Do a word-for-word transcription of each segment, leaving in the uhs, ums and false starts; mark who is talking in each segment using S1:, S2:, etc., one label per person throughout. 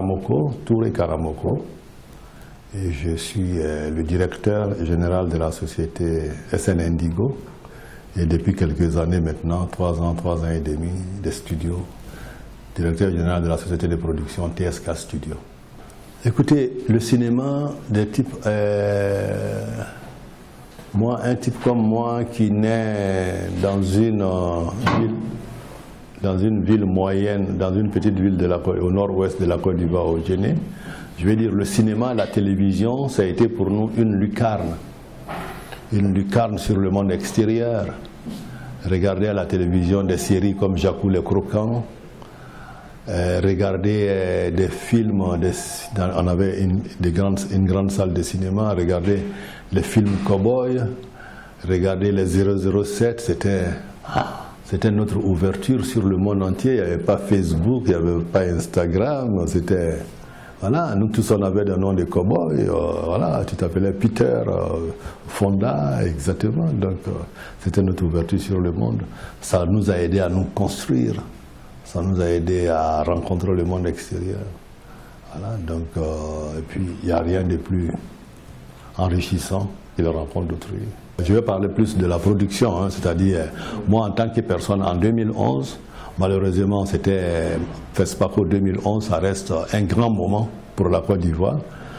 S1: Karamoko, Touré Karamoko, et je suis euh, le directeur général de la société S N Indigo, et depuis quelques années maintenant, trois ans, trois ans et demi, des studios, directeur général de la société de production T S K Studio. Écoutez, le cinéma, des types, euh, moi, un type comme moi qui naît dans une euh, ville, dans une ville moyenne, dans une petite ville de la, au nord-ouest de la Côte d'Ivoire, au Guinée, je vais dire le cinéma, la télévision, ça a été pour nous une lucarne. Une lucarne sur le monde extérieur. Regardez à la télévision des séries comme Jacou le Croquant, euh, regardez euh, des films, des, dans, on avait une, des grandes, une grande salle de cinéma, regardez les films Cowboy, regardez les zéro zéro sept, c'était c'était notre ouverture sur le monde entier, il n'y avait pas Facebook, il n'y avait pas Instagram, c'était... Voilà, nous tous on avait des noms de cow-boys, euh, voilà, tu t'appelais Peter, euh, Fonda, exactement, donc euh, c'était notre ouverture sur le monde. Ça nous a aidé à nous construire, ça nous a aidé à rencontrer le monde extérieur. Voilà, donc, euh, et puis il n'y a rien de plus enrichissant que la rencontre d'autrui. Je vais parler plus de la production, hein, c'est-à-dire, moi en tant que personne, en deux mille onze, malheureusement, c'était FESPACO deux mille onze, ça reste un grand moment pour la Côte d'Ivoire.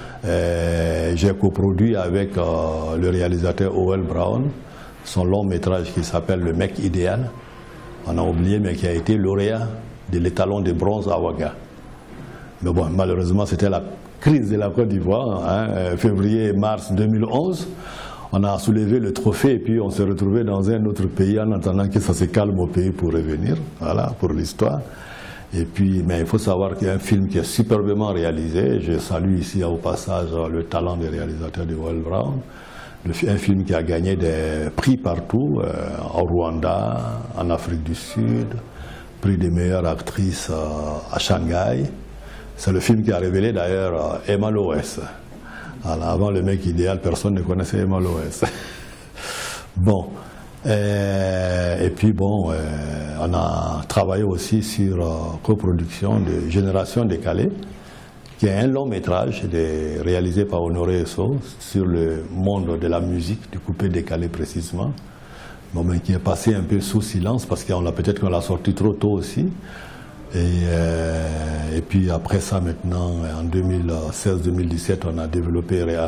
S1: J'ai coproduit avec euh, le réalisateur Howell Brown son long métrage qui s'appelle Le Mec Idéal. On a oublié, mais qui a été lauréat de l'étalon de bronze à Ouaga. Mais bon, malheureusement, c'était la crise de la Côte d'Ivoire, hein, février et mars deux mille onze. On a soulevé le trophée et puis on s'est retrouvé dans un autre pays en attendant que ça se calme au pays pour revenir, voilà, pour l'histoire. Et puis, mais il faut savoir qu'il y a un film qui est superbement réalisé. Je salue ici au passage le talent des réalisateurs de Howell Brown. Un film qui a gagné des prix partout, euh, au Rwanda, en Afrique du Sud, prix des meilleures actrices euh, à Shanghai. C'est le film qui a révélé d'ailleurs Emma Loès. Alors, avant Le Mec Idéal, personne ne connaissait Emma Loès. Bon, et, et puis bon, euh, on a travaillé aussi sur euh, coproduction de Génération Décalée, qui est un long métrage de, réalisé par Honoré Esso sur le monde de la musique, du coupé décalé précisément, bon, mais qui est passé un peu sous silence parce qu'on l'a peut-être qu'on l'a sorti trop tôt aussi. Et, euh, et puis après ça maintenant, en deux mille seize deux mille dix-sept, on a développé, on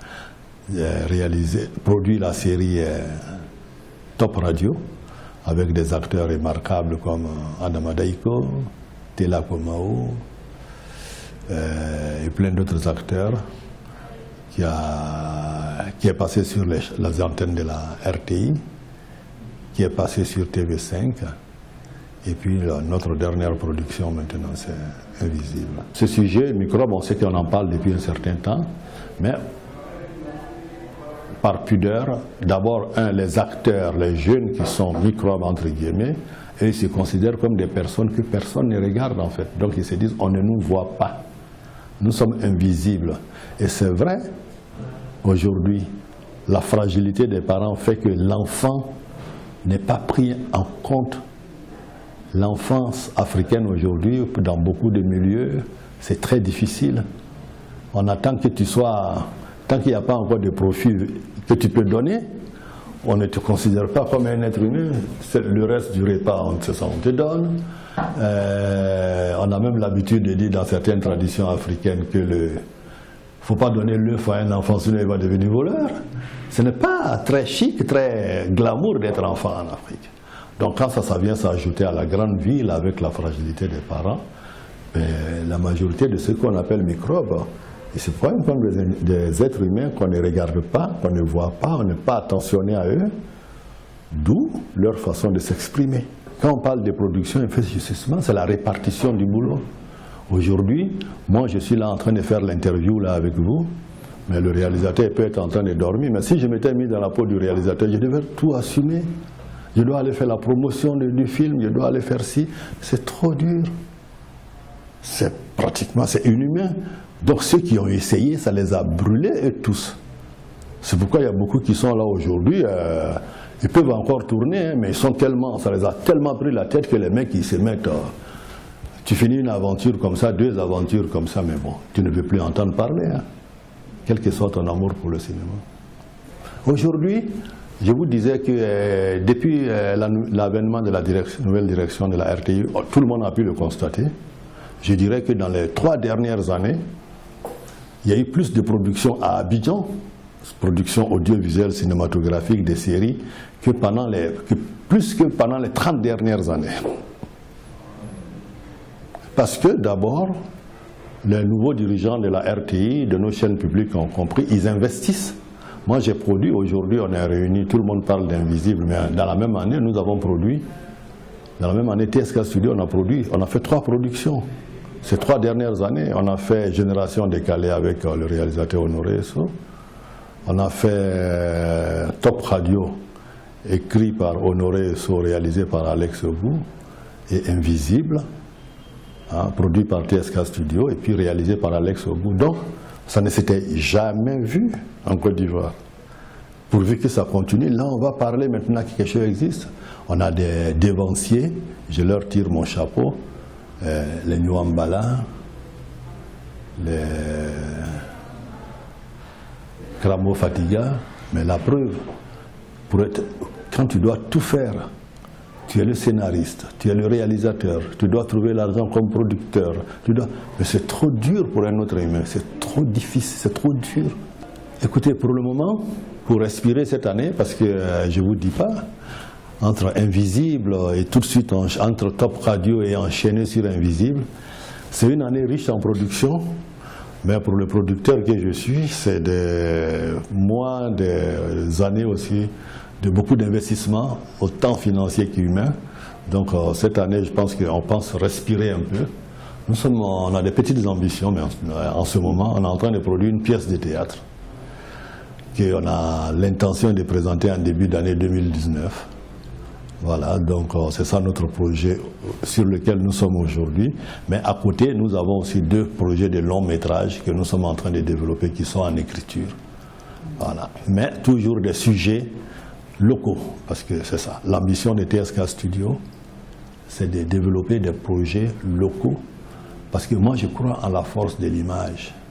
S1: a réalisé, produit la série euh, Top Radio avec des acteurs remarquables comme Adama Daiko, Tela Komao euh, et plein d'autres acteurs qui, a, qui est passé sur les, les antennes de la R T I, qui est passé sur T V cinq. Et puis notre dernière production maintenant, c'est Invisible. Ce sujet, microbe, on sait qu'on en parle depuis un certain temps, mais par pudeur, d'abord, un, les acteurs, les jeunes qui sont microbes, entre guillemets, et ils se considèrent comme des personnes que personne ne regarde en fait. Donc ils se disent, on ne nous voit pas. Nous sommes invisibles. Et c'est vrai, aujourd'hui, la fragilité des parents fait que l'enfant n'est pas pris en compte. L'enfance africaine aujourd'hui, dans beaucoup de milieux, c'est très difficile. On attend que tu sois, tant qu'il n'y a pas encore de profil que tu peux donner, on ne te considère pas comme un être humain. Le reste du repas, on te, on te donne. Euh, on a même l'habitude de dire dans certaines traditions africaines que le, faut pas donner l'œuf à un enfant, sinon il va devenir voleur. Ce n'est pas très chic, très glamour d'être enfant en Afrique. Donc quand ça, ça vient s'ajouter à la grande ville avec la fragilité des parents, ben, la majorité de ceux qu'on appelle microbes, ils se prennent comme des, des êtres humains qu'on ne regarde pas, qu'on ne voit pas, on n'est pas attentionné à eux, d'où leur façon de s'exprimer. Quand on parle de production et d'investissement, c'est la répartition du boulot. Aujourd'hui, moi je suis là en train de faire l'interview là avec vous, mais le réalisateur peut être en train de dormir, mais si je m'étais mis dans la peau du réalisateur, je devais tout assumer. Je dois aller faire la promotion de, du film, je dois aller faire ci. C'est trop dur. C'est pratiquement, c'est inhumain. Donc ceux qui ont essayé, ça les a brûlés et tous. C'est pourquoi il y a beaucoup qui sont là aujourd'hui. Euh, ils peuvent encore tourner, hein, mais ils sont tellement, ça les a tellement pris la tête que les mecs ils se mettent, euh, Tu finis une aventure comme ça, deux aventures comme ça, mais bon, tu ne veux plus entendre parler, hein, quel que soit ton amour pour le cinéma. Aujourd'hui, je vous disais que euh, depuis euh, l'avènement de la direction, nouvelle direction de la R T I, tout le monde a pu le constater. Je dirais que dans les trois dernières années, il y a eu plus de production à Abidjan, production audiovisuelle, cinématographique, des séries, que pendant les, que plus que pendant les trente dernières années. Parce que d'abord, les nouveaux dirigeants de la R T I, de nos chaînes publiques ont compris, ils investissent. Moi j'ai produit, aujourd'hui on est réunis, tout le monde parle d'invisible, mais dans la même année nous avons produit, dans la même année T S K Studio on a produit, on a fait trois productions. Ces trois dernières années, on a fait Génération décalée avec le réalisateur Honoré Sow. On a fait euh, Top Radio, écrit par Honoré Sow, réalisé par Alex Bou, et Invisible, hein, produit par T S K Studio et puis réalisé par Alex Bou. Donc, ça ne s'était jamais vu en Côte d'Ivoire. Pourvu que ça continue, là on va parler maintenant que quelque chose existe. On a des dévanciers, je leur tire mon chapeau, euh, les Nyuambala, les Kramo Fatiga, mais la preuve, pour être, quand tu dois tout faire, tu es le scénariste, tu es le réalisateur, tu dois trouver l'argent comme producteur, tu dois... mais c'est trop dur pour un autre humain, c'est trop difficile, c'est trop dur. Écoutez, pour le moment, pour respirer cette année, parce que euh, je ne vous dis pas, entre Invisible et tout de suite entre Top Radio et enchaîné sur Invisible, c'est une année riche en production. Mais pour le producteur que je suis, c'est des mois, des années aussi, de beaucoup d'investissements, autant financiers qu'humains. Donc euh, cette année, je pense qu'on pense respirer un peu. Nous sommes, on a des petites ambitions, mais en, en ce moment, on est en train de produire une pièce de théâtre qu'on a l'intention de présenter en début d'année deux mille dix-neuf. Voilà, donc euh, c'est ça notre projet sur lequel nous sommes aujourd'hui. Mais à côté, nous avons aussi deux projets de long métrage que nous sommes en train de développer qui sont en écriture. Voilà, mais toujours des sujets locaux, parce que c'est ça. L'ambition de T S K Studio, c'est de développer des projets locaux, parce que moi je crois en la force de l'image.